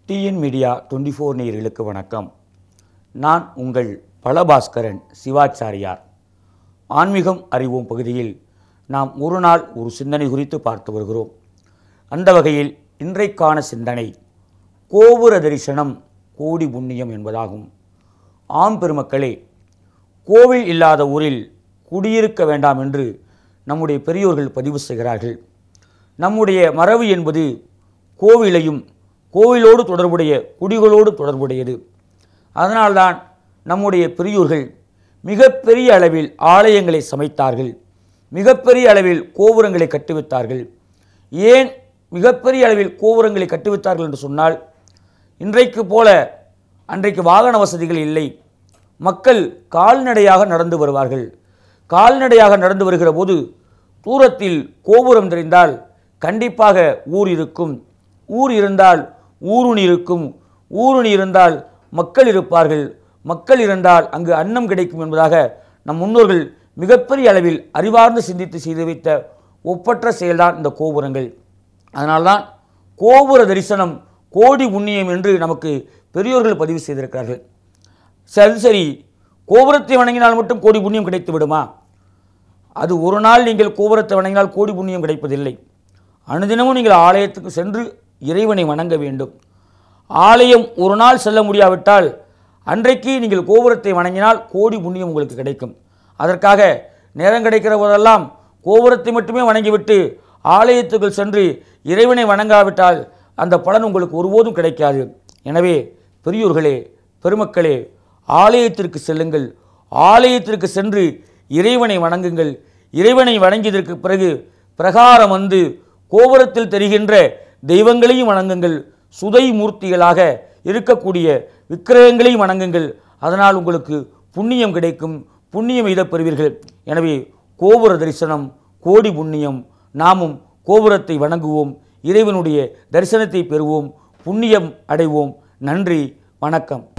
TNMedia 24 நேயர்களுக்கு வணக்கம். நான் உங்கள் பழ.ப சிவாச்சாரியார். ஆன்மீகம் அறிவோம் பகுதியில் நாம் ஒரு நாள் ஒரு சிந்தனை குறித்து பார்த்து வருகிறோம். அந்த வகையில் இன்றைக்கான சிந்தனை கோபுர தரிசனம் கோடி புண்ணியம் என்பதாகும். ஆம் பெருமக்களே, கோவில் இல்லாத ஊரில் குடியிருக்க வேண்டாம் என்று நம்முடைய பெரியோர்கள் பதிவு செய்கிறார்கள். நம்முடைய மரபு என்பது கோவிலையும் கோவிலோடு தொடர்புடைய குடிகளோடு தொடர்புடையது. அதனால்தான் நம்முடைய பெரியோர்கள் மிகப்பெரிய அளவில் ஆலயங்களை சமைத்தார்கள், மிகப்பெரிய அளவில் கோபுரங்களை கட்டுவித்தார்கள். ஏன் மிகப்பெரிய அளவில் கோபுரங்களை கட்டுவித்தார்கள் என்று சொன்னால், இன்றைக்கு போல அன்றைக்கு வாகன வசதிகள் இல்லை. மக்கள் கால்நடையாக நடந்து வருவார்கள். கால்நடையாக நடந்து வருகிற போது தூரத்தில் கோபுரம் தெரிந்தால் கண்டிப்பாக ஊர் இருக்கும். ஊர் இருந்தால் ஊருணி இருக்கும். ஊருணி இருந்தால் மக்கள் இருப்பார்கள். மக்கள் இருந்தால் அங்கு அன்னம் கிடைக்கும் என்பதாக நம் முன்னோர்கள் மிகப்பெரிய அளவில் அறிவார்ந்து சிந்தித்து செய்து வைத்த ஒப்பற்ற செயல்தான் இந்த கோபுரங்கள். அதனால்தான் கோபுர தரிசனம் கோடி புண்ணியம் என்று நமக்கு பெரியோர்கள் பதிவு செய்திருக்கிறார்கள். சரி, கோபுரத்தை வணங்கினால் மட்டும் கோடி புண்ணியம் கிடைத்து விடுமா? அது ஒரு நாள் நீங்கள் கோபுரத்தை வணங்கினால் கோடி புண்ணியம் கிடைப்பதில்லை. அனுதினமும் நீங்கள் ஆலயத்துக்கு சென்று இறைவனை வணங்க வேண்டும். ஆலயம் ஒரு நாள் செல்ல முடியாவிட்டால் அன்றைக்கு நீங்கள் கோபுரத்தை வணங்கினால் கோடி புண்ணியம் உங்களுக்கு கிடைக்கும். அதற்காக நேரம் கிடைக்கிற போதெல்லாம் கோபுரத்தை மட்டுமே வணங்கிவிட்டு ஆலயத்துக்குள் சென்று இறைவனை வணங்காவிட்டால் அந்த பலன் உங்களுக்கு ஒருபோதும் கிடைக்காது. எனவே பெரியோர்களே, பெருமக்களே, ஆலயத்திற்கு செல்லுங்கள். ஆலயத்திற்கு சென்று இறைவனை வணங்குங்கள். இறைவனை வணங்கியதற்கு பிறகு பிரகாரம் வந்து கோபுரத்தில் தெரிகின்ற தெய்வங்களையும் வணங்குங்கள். சுதை மூர்த்திகளாக இருக்கக்கூடிய விக்கிரகங்களையும் வணங்குங்கள். அதனால் உங்களுக்கு புண்ணியம் கிடைக்கும். புண்ணியம் எய்தப் பெறுவீர்கள். எனவே கோபுர தரிசனம் கோடி புண்ணியம். நாமும் கோபுரத்தை வணங்குவோம், இறைவனுடைய தரிசனத்தை பெறுவோம், புண்ணியம் அடைவோம். நன்றி, வணக்கம்.